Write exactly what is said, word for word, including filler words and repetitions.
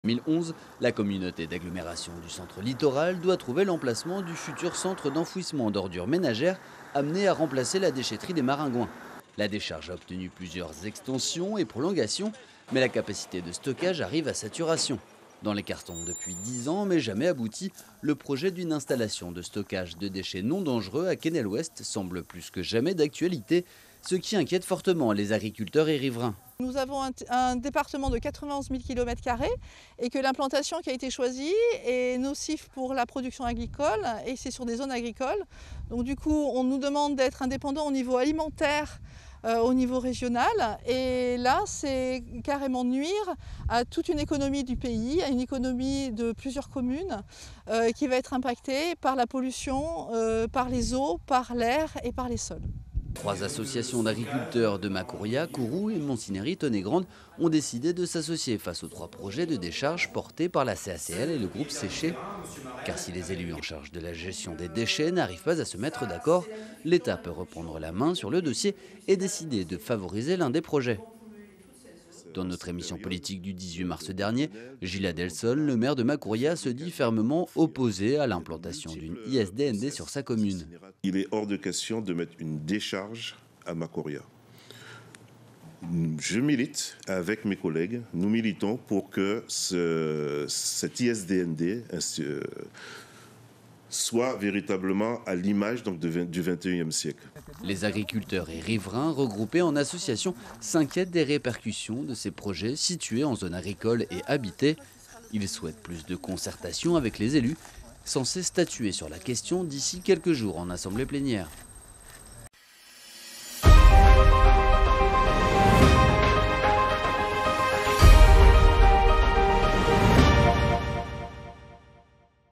En deux mille onze, la communauté d'agglomération du centre littoral doit trouver l'emplacement du futur centre d'enfouissement d'ordures ménagères amené à remplacer la déchetterie des Maringouins. La décharge a obtenu plusieurs extensions et prolongations, mais la capacité de stockage arrive à saturation. Dans les cartons depuis dix ans, mais jamais abouti, le projet d'une installation de stockage de déchets non dangereux à Quesnel-Ouest semble plus que jamais d'actualité, ce qui inquiète fortement les agriculteurs et riverains. Nous avons un, un département de quatre-vingt-onze mille kilomètres carrés et que l'implantation qui a été choisie est nocive pour la production agricole et c'est sur des zones agricoles. Donc du coup, on nous demande d'être indépendants au niveau alimentaire, euh, au niveau régional et là, c'est carrément nuire à toute une économie du pays, à une économie de plusieurs communes euh, qui va être impactée par la pollution, euh, par les eaux, par l'air et par les sols. Trois associations d'agriculteurs de Macouria, Kourou et Montsinéry-Tonnet-Grande ont décidé de s'associer face aux trois projets de décharge portés par la C A C L et le groupe Séché. Car si les élus en charge de la gestion des déchets n'arrivent pas à se mettre d'accord, l'État peut reprendre la main sur le dossier et décider de favoriser l'un des projets. Dans notre émission politique du dix-huit mars dernier, Gilles Adelson, le maire de Macouria, se dit fermement opposé à l'implantation d'une I S D N D sur sa commune. Il est hors de question de mettre une décharge à Macouria. Je milite avec mes collègues, nous militons pour que ce, cette I S D N D euh, soit véritablement à l'image donc, de, du vingt et unième siècle. Les agriculteurs et riverains regroupés en association s'inquiètent des répercussions de ces projets situés en zone agricole et habitée. Ils souhaitent plus de concertation avec les élus, censés statuer sur la question d'ici quelques jours en assemblée plénière.